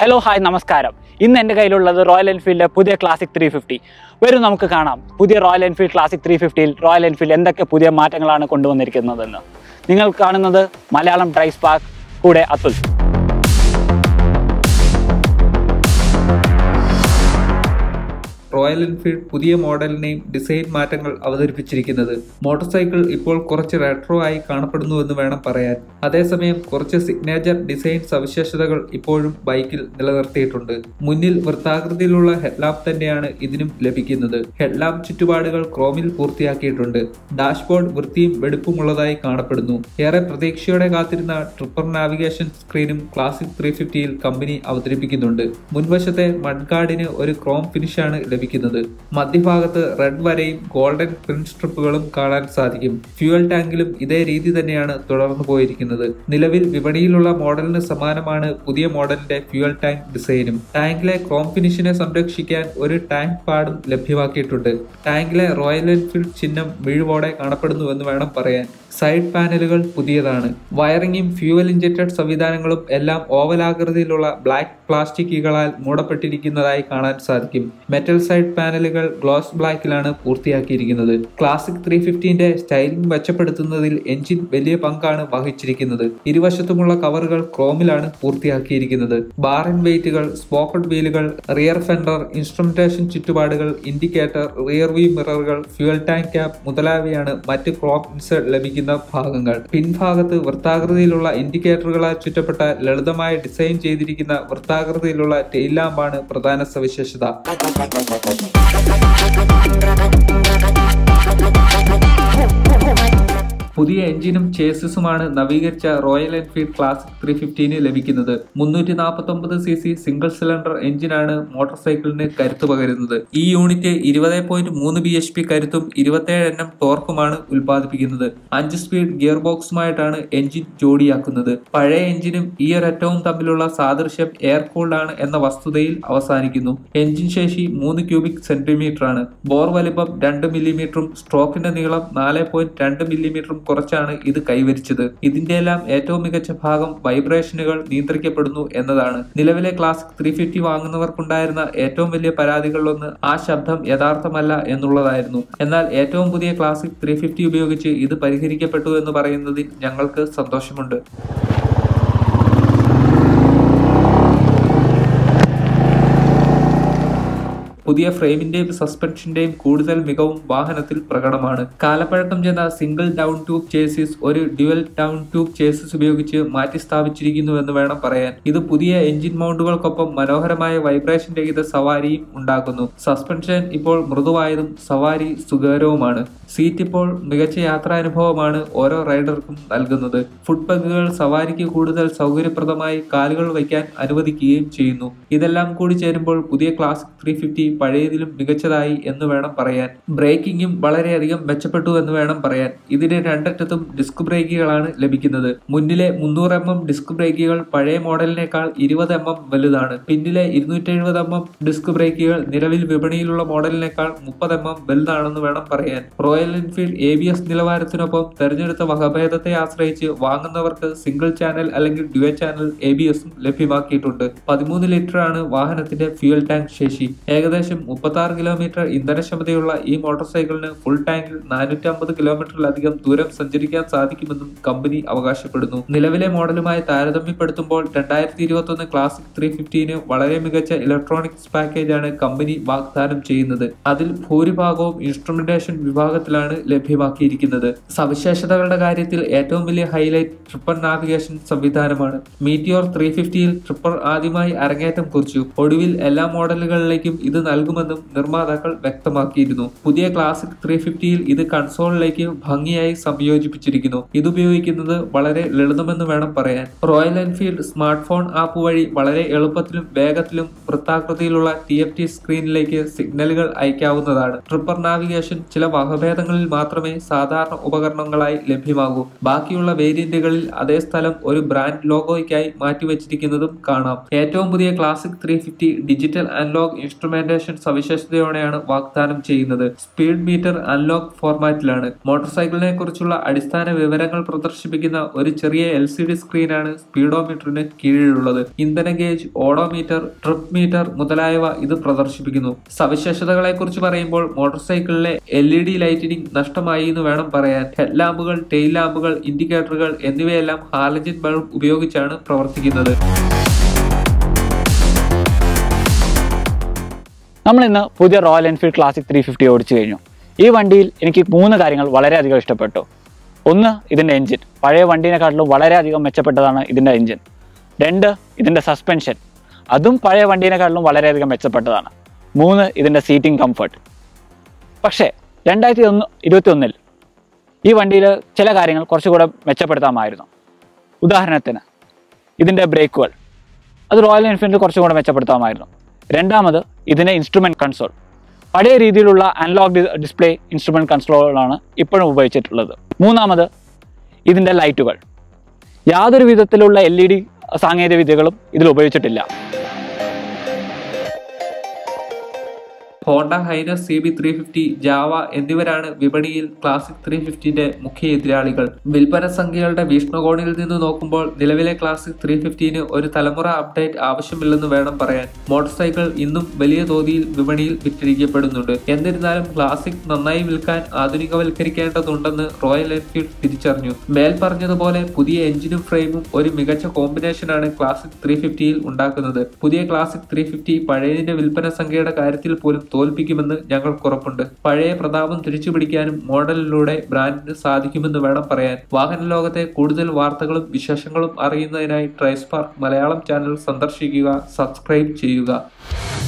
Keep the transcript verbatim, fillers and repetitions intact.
Hello hi നമസ്കാരം. ഇന്ന് എൻ്റെ കയ്യിലുള്ളത് റോയൽ എൻഫീൽഡിൻ്റെ പുതിയ ക്ലാസിക് ത്രീ ഫിഫ്റ്റി. വരും നമുക്ക് കാണാം പുതിയ റോയൽ എൻഫീൽഡ് ക്ലാസിക് ത്രീ ഫിഫ്റ്റിയിൽ റോയൽ എൻഫീൽഡ് എന്തൊക്കെ പുതിയ മാറ്റങ്ങളാണ് കൊണ്ടുവന്നിരിക്കുന്നതെന്ന്. നിങ്ങൾ കാണുന്നത് മലയാളം ഡ്രൈവ് സ്പാർക്ക്, കൂടെ അതുൽ. റോയൽ എൻഫീൽഡ് പുതിയ മോഡലിനെയും ഡിസൈൻ മാറ്റങ്ങൾ അവതരിപ്പിച്ചിരിക്കുന്നത്. മോട്ടോർ സൈക്കിൾ ഇപ്പോൾ കുറച്ച് റെട്രോ ആയി കാണപ്പെടുന്നുവെന്ന് വേണം പറയാൻ. അതേസമയം കുറച്ച് സിഗ്നേച്ചർ ഡിസൈൻ സവിശേഷതകൾ ഇപ്പോഴും ബൈക്കിൽ നിലനിർത്തിയിട്ടുണ്ട്. മുന്നിൽ വൃത്താകൃതിയിലുള്ള ഹെഡ്ലാമ്പ് തന്നെയാണ് ഇതിനും ലഭിക്കുന്നത്. ഹെഡ്ലാമ്പ് ചുറ്റുപാടുകൾ ക്രോമിൽ പൂർത്തിയാക്കിയിട്ടുണ്ട്. ഡാഷ്ബോർഡ് വൃത്തിയും വെടുപ്പുമുള്ളതായി കാണപ്പെടുന്നു. ഏറെ പ്രതീക്ഷയോടെ കാത്തിരുന്ന ട്രിപ്പർ നാവിഗേഷൻ സ്ക്രീനും ക്ലാസിക് ത്രീ ഫിഫ്റ്റിയിൽ കമ്പനി അവതരിപ്പിക്കുന്നുണ്ട്. മുൻവശത്തെ മഡ്ഗാർഡിന് ഒരു ക്രോം ഫിനിഷാണ് ലഭിക്കുന്നത്. മധ്യഭാഗത്ത് റെഡ് വരയും ഗോൾഡൻ പ്രിന്റ് സ്ട്രിപ്പുകളും കാണാൻ സാധിക്കും. ഫ്യൂവൽ ടാങ്കിലും ഇതേ രീതി തന്നെയാണ് തുടർന്നു പോയിരിക്കുന്നത്. നിലവിൽ വിപണിയിലുള്ള മോഡലിന് സമാനമാണ് പുതിയ മോഡലിന്റെ ഫ്യൂവൽ ടാങ്ക് ഡിസൈനും. ടാങ്കിലെ ക്രോം ഫിനിഷിനെ സംരക്ഷിക്കാൻ ഒരു ടാങ്ക് പാഡും ലഭ്യമാക്കിയിട്ടുണ്ട്. ടാങ്കിലെ റോയൽ എൻഫീൽഡ് ചിഹ്നം മിഴിവോടെ കാണപ്പെടുന്നുവെന്ന് വേണം പറയാൻ. സൈഡ് പാനലുകൾ പുതിയതാണ്. വയറിംഗും ഫ്യൂവൽ ഇഞ്ചക്റ്റഡ് സംവിധാനങ്ങളും എല്ലാം ഓവലാകൃതിയിലുള്ള ബ്ലാക്ക് പ്ലാസ്റ്റിക്കുകളാൽ മൂടപ്പെട്ടിരിക്കുന്നതായി കാണാൻ സാധിക്കും. മെറ്റൽ സൈഡ് പാനലുകൾ ഗ്ലോസ് ബ്ലാക്കിലാണ് പൂർത്തിയാക്കിയിരിക്കുന്നത്. ക്ലാസിക് ത്രീ ഫിഫ്റ്റിന്റെ സ്റ്റൈലിംഗ് മെച്ചപ്പെടുത്തുന്നതിൽ എഞ്ചിൻ വലിയ പങ്കാണ് വഹിച്ചിരിക്കുന്നത്. ഇരുവശത്തുമുള്ള കവറുകൾ ക്രോമിലാണ് പൂർത്തിയാക്കിയിരിക്കുന്നത്. ബാർ ആൻഡ് വെയിറ്റുകൾ, സ്പോക്കഡ് വീലുകൾ, റിയർ ഫെൻഡർ, ഇൻസ്ട്രുമെന്റേഷൻ ചുറ്റുപാടുകൾ, ഇൻഡിക്കേറ്റർ, റിയർ വ്യൂ മിററുകൾ, ഫ്യൂവൽ ടാങ്ക് ക്യാപ്പ് മുതലായവയാണ് മറ്റ് ക്രോം ഇൻസേർട്ട് ലഭിക്കുന്ന ഭാഗങ്ങൾ. പിൻഭാഗത്ത് വൃത്താകൃതിയിലുള്ള ഇൻഡിക്കേറ്ററുകളാൽ ചുറ്റപ്പെട്ട ലളിതമായ ഡിസൈൻ ചെയ്തിരിക്കുന്ന വൃത്താകൃതിയിലുള്ള ടെയിൽ ലാമ്പാണ് പ്രധാന സവിശേഷത. പുതിയ എഞ്ചിനും ചേസിസുമാണ് നവീകരിച്ച റോയൽ എൻഫീൽഡ് ക്ലാസിക് ത്രീ ഫിഫ്റ്റീന് ലഭിക്കുന്നത്. മുന്നൂറ്റി നാൽപ്പത്തി ഒമ്പത് സി സി സിംഗിൾ സിലിണ്ടർ എഞ്ചിനാണ് മോട്ടോർ സൈക്കിളിന് കരുത്ത് പകരുന്നത്. ഈ യൂണിറ്റ് ഇരുപത് പോയിന്റ് മൂന്ന് ബി എച്ച് പി കരുത്തും ഇരുപത്തിയേഴ് എണ്ണം ടോർക്കുമാണ് ഉൽപ്പാദിപ്പിക്കുന്നത്. അഞ്ച് സ്പീഡ് ഗിയർ ബോക്സുമായിട്ടാണ് എഞ്ചിൻ ജോഡിയാക്കുന്നത്. പഴയ എഞ്ചിനും ഈ ഒരറ്റവും തമ്മിലുള്ള സാദൃശ്യം എയർ കൂൾഡ് ആണ് എന്ന വസ്തുതയിൽ അവസാനിക്കുന്നു. എഞ്ചിൻ ശേഷി മൂന്ന് ക്യൂബിക് സെന്റിമീറ്റർ ആണ്. ബോർ വലിപ്പം രണ്ട് മില്ലിമീറ്ററും സ്ട്രോക്കിന്റെ നീളം നാല് പോയിന്റ് രണ്ട് മില്ലിമീറ്ററും കുറച്ചാണ് ഇത് കൈവരിച്ചത്. ഇതിന്റെ എല്ലാം ഏറ്റവും മികച്ച ഭാഗം വൈബ്രേഷനുകൾ നിയന്ത്രിക്കപ്പെടുന്നു എന്നതാണ്. നിലവിലെ ക്ലാസിക് ത്രീ ഫിഫ്റ്റി വാങ്ങുന്നവർക്കുണ്ടായിരുന്ന ഏറ്റവും വലിയ പരാതികളിലൊന്ന് ആ ശബ്ദം യഥാർത്ഥമല്ല എന്നുള്ളതായിരുന്നു. എന്നാൽ ഏറ്റവും പുതിയ ക്ലാസിക് ത്രീ ഫിഫ്റ്റി ഉപയോഗിച്ച് ഇത് പരിഹരിക്കപ്പെട്ടു എന്ന് പറയുന്നതിൽ ഞങ്ങൾക്ക് സന്തോഷമുണ്ട്. പുതിയ ഫ്രെയിമിന്റെയും സസ്പെൻഷന്റെയും കൂടുതൽ മികവും വാഹനത്തിൽ പ്രകടമാണ്. കാലപ്പഴക്കം ചെന്ന സിംഗിൾ ഡൗൺ ട്യൂബ് ചേസിസ് ഒരു ഡ്യുവൽ ഡൗൺ ട്യൂബ് ചേസിസ് ഉപയോഗിച്ച് മാറ്റി സ്ഥാപിച്ചിരിക്കുന്നുവെന്ന് വേണം പറയാൻ. ഇത് പുതിയ എഞ്ചിൻ മൗണ്ടുകൾക്കൊപ്പം മനോഹരമായ വൈബ്രേഷൻ രഹിത സവാരിയും ഉണ്ടാക്കുന്നു. സസ്പെൻഷൻ ഇപ്പോൾ മൃദുവായതും സവാരി സുഖകരവുമാണ്. സീറ്റ് ഇപ്പോൾ മികച്ച യാത്രാനുഭവമാണ് ഓരോ റൈഡർക്കും നൽകുന്നത്. ഫുട് പഗുകൾ സവാരിക്ക് കൂടുതൽ സൗകര്യപ്രദമായി കാലുകൾ വയ്ക്കാൻ അനുവദിക്കുകയും ചെയ്യുന്നു. ഇതെല്ലാം കൂടി ചേരുമ്പോൾ പുതിയ ക്ലാസിക് ത്രീ ഫിഫ്റ്റി പഴയതിലും മികച്ചതായി എന്ന് വേണം പറയാൻ. ബ്രേക്കിംഗും വളരെയധികം മെച്ചപ്പെട്ടു എന്ന് വേണം പറയാൻ. ഇതിന് രണ്ടറ്റത്തും ഡിസ്ക് ബ്രേക്കുകളാണ് ലഭിക്കുന്നത്. മുന്നിലെ മുന്നൂറ് എം എം ഡിസ്ക് ബ്രേക്കുകൾ പഴയ മോഡലിനേക്കാൾ ഇരുപത് എം എം വലുതാണ്. പിന്നിലെ ഇരുന്നൂറ്റി എഴുപത് എം എം ഡിസ്ക് ബ്രേക്കുകൾ നിലവിൽ വിപണിയിലുള്ള മോഡലിനേക്കാൾ മുപ്പത് എം എം വലുതാണെന്ന് വേണം പറയാൻ. Royal Enfield A B S നിലവാരത്തിനൊപ്പം തെരഞ്ഞെടുത്ത വകഭേദത്തെ ആശ്രയിച്ച് വാങ്ങുന്നവർക്ക് സിംഗിൾ ചാനൽ അല്ലെങ്കിൽ ഡ്യുവൽ ചാനൽ എ ബി എസും ലഭ്യമാക്കിയിട്ടുണ്ട്. പതിമൂന്ന് ലിറ്റർ ആണ് വാഹനത്തിന്റെ ഫ്യൂവൽ ടാങ്ക് ശേഷി. ഏകദേശം മുപ്പത്തി ആറ് കിലോമീറ്റർ ഇന്ധനക്ഷമതയുള്ള ഈ മോട്ടോർ സൈക്കിളിന് ഫുൾ ടാങ്കിൽ നാനൂറ്റി അമ്പത് കിലോമീറ്ററിലധികം ദൂരം സഞ്ചരിക്കാൻ സാധിക്കുമെന്നും കമ്പനി അവകാശപ്പെടുന്നു. നിലവിലെ മോഡലുമായി താരതമ്യപ്പെടുത്തുമ്പോൾ രണ്ടായിരത്തി ഇരുപത്തി ഒന്ന് ക്ലാസിക് ത്രീ ഫിഫ്റ്റീന് വളരെ മികച്ച ഇലക്ട്രോണിക്സ് പാക്കേജാണ് കമ്പനി വാഗ്ദാനം ചെയ്യുന്നത്. അതിൽ ഭൂരിഭാഗവും ഇൻസ്ട്രുമെന്റേഷൻ വിഭാഗത്തിലാണ് ലഭ്യമാക്കിയിരിക്കുന്നത്. സവിശേഷതകളുടെ കാര്യത്തിൽ ഏറ്റവും വലിയ ഹൈലൈറ്റ് ട്രിപ്പർ നാവിഗേഷൻ സംവിധാനമാണ്. മീറ്റിയോർ ത്രീ ഫിഫ്റ്റിയിൽ ട്രിപ്പർ ആദ്യമായി അരങ്ങേറ്റം കുറിച്ചു. ഒടുവിൽ എല്ലാ മോഡലുകളിലേക്കും ഇത് നൽകുമെന്നും നിർമ്മാതാക്കൾ വ്യക്തമാക്കിയിരുന്നു. പുതിയ ക്ലാസിക് ത്രീ ഫിഫ്റ്റിയിൽ ഇത് കൺസോളിലേക്ക് ഭംഗിയായി സംയോജിപ്പിച്ചിരിക്കുന്നു. ഇതുപയോഗിക്കുന്നത് വളരെ ലളിതമെന്ന് വേണം പറയാൻ. Royal Enfield smartphone app വഴി വളരെ എളുപ്പത്തിലും വേഗത്തിലും വൃത്താകൃതിയിലുള്ള ടി എഫ് ടി സ്ക്രീനിലേക്ക് സിഗ്നലുകൾ അയക്കാവുന്നതാണ്. ട്രിപ്പർ നാവിഗേഷൻ ചില വകഭേദങ്ങളിൽ മാത്രമേ സാധാരണ ഉപകരണങ്ങളായി ലഭ്യമാകൂ. ബാക്കിയുള്ള വേരിയന്റുകളിൽ അതേ സ്ഥലം ഒരു ബ്രാൻഡ് ലോഗോയ്ക്കായി മാറ്റിവെച്ചിരിക്കുന്നതും കാണാം. ഏറ്റവും പുതിയ Classic three fifty digital analog instrumentation information സവിശേഷതയോടെയാണ് വാഗ്ദാനം ചെയ്യുന്നത്. സ്പീഡ് മീറ്റർ അൺലോക്ക് ഫോർമാറ്റിലാണ്. മോട്ടോർ സൈക്കിളിനെ കുറിച്ചുള്ള അടിസ്ഥാന വിവരങ്ങൾ പ്രദർശിപ്പിക്കുന്ന ഒരു ചെറിയ എൽ സി ഡി സ്ക്രീനാണ് സ്പീഡോമീറ്ററിന് കീഴിലുള്ളത്. ഇന്ധന ഗേജ്, ഓഡോമീറ്റർ, ട്രിപ്പ് മീറ്റർ മുതലായവ ഇത് പ്രദർശിപ്പിക്കുന്നു. സവിശേഷതകളെ കുറിച്ച് പറയുമ്പോൾ മോട്ടോർ സൈക്കിളിലെ എൽ ഇ ഡി ലൈറ്റിനിങ് നഷ്ടമായി എന്ന് വേണം പറയാൻ. ഹെഡ് ലാമ്പുകൾ, ടെയിൽ ലാമ്പുകൾ, ഇൻഡിക്കേറ്ററുകൾ എന്നിവയെല്ലാം ഹാലജൻ ബൾബ് ഉപയോഗിച്ചാണ് പ്രവർത്തിക്കുന്നത്. നമ്മൾ ഇന്ന് പുതിയ Royal Enfield Classic three fifty ഓടിച്ചു കഴിഞ്ഞു. ഈ വണ്ടിയിൽ എനിക്ക് മൂന്ന് കാര്യങ്ങൾ വളരെയധികം ഇഷ്ടപ്പെട്ടു. ഒന്ന്, ഇതിൻ്റെ എൻജിൻ. പഴയ വണ്ടീനെക്കാട്ടിലും വളരെയധികം മെച്ചപ്പെട്ടതാണ് ഇതിൻ്റെ എൻജിൻ. രണ്ട്, ഇതിൻ്റെ സസ്പെൻഷൻ. അതും പഴയ വണ്ടീനെക്കാട്ടിലും വളരെയധികം മെച്ചപ്പെട്ടതാണ്. മൂന്ന്, ഇതിൻ്റെ സീറ്റിംഗ് കംഫർട്ട്. പക്ഷേ രണ്ടായിരത്തി ഒന്ന് ഇരുപത്തി ഒന്നിൽ ഈ വണ്ടിയിൽ ചില കാര്യങ്ങൾ കുറച്ചുകൂടെ മെച്ചപ്പെടുത്താമായിരുന്നു. ഉദാഹരണത്തിന് ഇതിൻ്റെ ബ്രേക്കുകൾ, അത് റോയൽ എൻഫീൽഡിൽ കുറച്ചും കൂടെ മെച്ചപ്പെടുത്താമായിരുന്നു. രണ്ടാമത്, ഇതിൻ്റെ ഇൻസ്ട്രുമെൻറ്റ് കൺസോൾ. പഴയ രീതിയിലുള്ള അനലോഗ് ഡിസ്പ്ലേ ഇൻസ്ട്രുമെൻറ്റ് കൺസോളുകളാണ് ഇപ്പോഴും ഉപയോഗിച്ചിട്ടുള്ളത്. മൂന്നാമത്, ഇതിൻ്റെ ലൈറ്റുകൾ. യാതൊരു വിധത്തിലുള്ള എൽ ഇ ഡി സാങ്കേതിക വിദ്യകളും ഇതിൽ ഉപയോഗിച്ചിട്ടില്ല. Honda Highness C B three fifty, Jawa എന്നിവരാണ് വിപണിയിൽ ക്ലാസിക് ത്രീ ഫിഫ്റ്റിന്റെ മുഖ്യ എതിരാളികൾ. വിൽപ്പന സംഖ്യകളുടെ വീക്ഷണകോണിൽ നിന്ന് നോക്കുമ്പോൾ നിലവിലെ ക്ലാസിക് ത്രീ ഫിഫ്റ്റിന് ഒരു തലമുറ അപ്ഡേറ്റ് ആവശ്യമില്ലെന്ന് വേണം പറയാൻ. മോട്ടോർ സൈക്കിൾ ഇന്നും വലിയ തോതിൽ വിപണിയിൽ വിറ്റഴിക്കപ്പെടുന്നുണ്ട്. എന്നിരുന്നാലും ക്ലാസിക് നന്നായി വിൽക്കാൻ ആധുനികവൽക്കരിക്കേണ്ടതുണ്ടെന്ന് റോയൽ എൻഫീൽഡ് തിരിച്ചറിഞ്ഞു. മേൽ പറഞ്ഞതുപോലെ പുതിയ എഞ്ചിനും ഫ്രെയിമും ഒരു മികച്ച കോമ്പിനേഷനാണ് ക്ലാസിക് ത്രീ ഫിഫ്റ്റിയിൽ ഉണ്ടാക്കുന്നത്. പുതിയ ക്ലാസിക് ത്രീ ഫിഫ്റ്റി പഴയതിന്റെ വിൽപ്പന സംഖ്യയുടെ കാര്യത്തിൽ പോലും തോൽപ്പിക്കുമെന്ന് ഞങ്ങൾക്ക് ഉറപ്പുണ്ട്. പഴയ പ്രതാപം തിരിച്ചുപിടിക്കാനും മോഡലിലൂടെ ബ്രാൻഡിന് സാധിക്കുമെന്ന് വേണം പറയാൻ. വാഹന ലോകത്തെ കൂടുതൽ വാർത്തകളും വിശേഷങ്ങളും അറിയുന്നതിനായി ട്രൈസ്പാർക്ക് മലയാളം ചാനൽ സന്ദർശിക്കുക, സബ്സ്ക്രൈബ് ചെയ്യുക.